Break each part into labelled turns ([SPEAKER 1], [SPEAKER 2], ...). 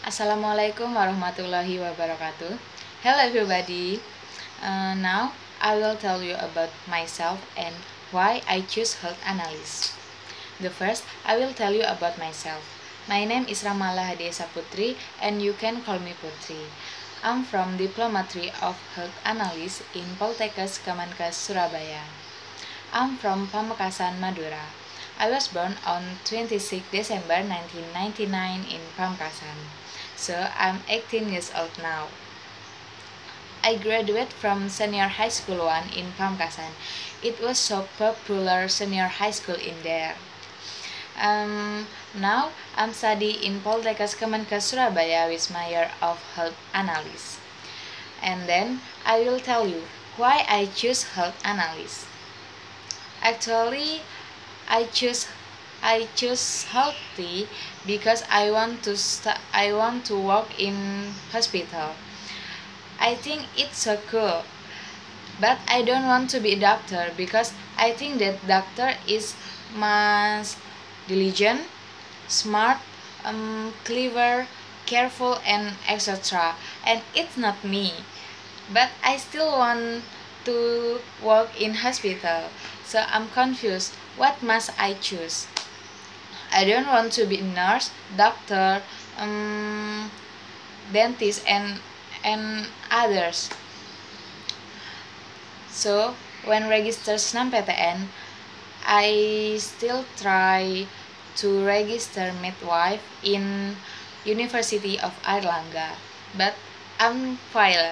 [SPEAKER 1] Assalamualaikum warahmatullahi wabarakatuh. Hello everybody. Now I will tell you about myself and why I choose health analyst. The first, I will tell you about myself. My name is Ramala Hadesa Putri and you can call me Putri. I'm from Diplomatry of Health Analyst in Poltekkes Kemenkes Surabaya. I'm from Pamekasan, Madura. I was born on 26 December 1999 in Pamekasan. So I'm 18 years old now. I graduated from Senior High School 1 in Pamekasan. It was so popular senior high school in there. Now I'm studying in Poltekkes Kemenkes Surabaya with my year of health analyst. And then I will tell you why I choose health analyst. Actually, I choose healthy because I want to work in hospital. I think it's so cool. But I don't want to be a doctor because I think that doctor is much diligent, smart, clever, careful, and etc. And it's not me. But I still want to work in hospital. So I'm confused. What must I choose? I don't want to be a nurse, doctor, dentist, and others. So when register SNMPTN, I still try to register midwife in University of Airlangga, but I'm failed.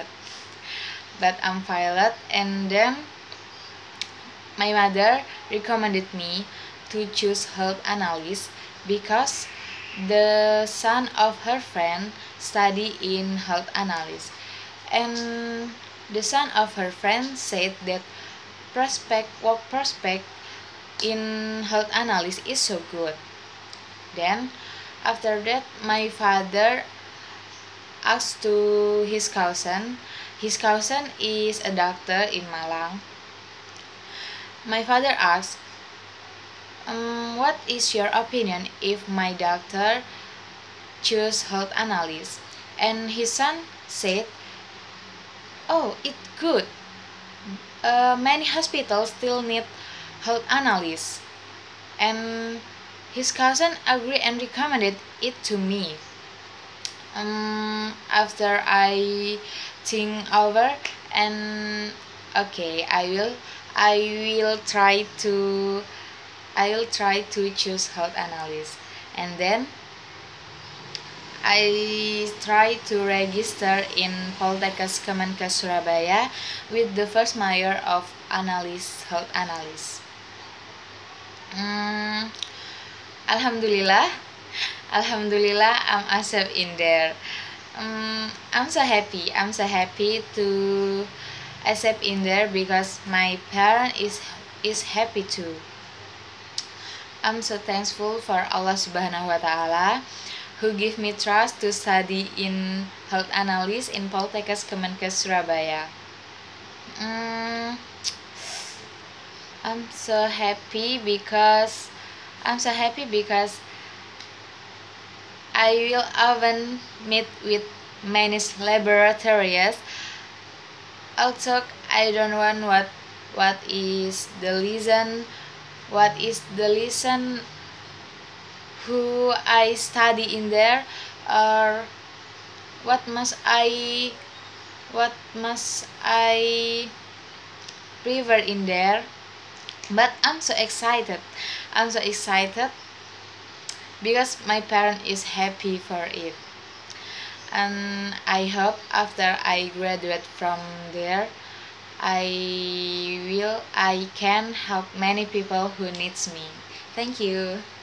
[SPEAKER 1] And then my mother recommended me to choose health analyst because the son of her friend study in health analyst, and the son of her friend said that work prospect in health analyst is so good. Then after that my father asked to his cousin. His cousin is a doctor in Malang. My father asked, what is your opinion if my doctor choose health analyst? And his son said, oh, it's good. Many hospitals still need health analysts. And his cousin agreed and recommended it to me. After I think over, and okay, I will try to choose health analyst. And then I try to register in Poltekkes Kemenkes Surabaya with the first major of health analyst. Alhamdulillah, I'm accepted in there. I'm so happy. To accept in there because my parent is happy too. I'm so thankful for Allah Subhanahu wa Ta'ala who give me trust to study in health analyst in Poltekkes Kemenkes Surabaya. I'm so happy because I will often meet with many laboratories. Also, I don't want what is the lesson who I study in there, or what must I prefer in there. But I'm so excited because my parent is happy for it, and I hope after I graduate from there I can help many people who needs me. Thank you.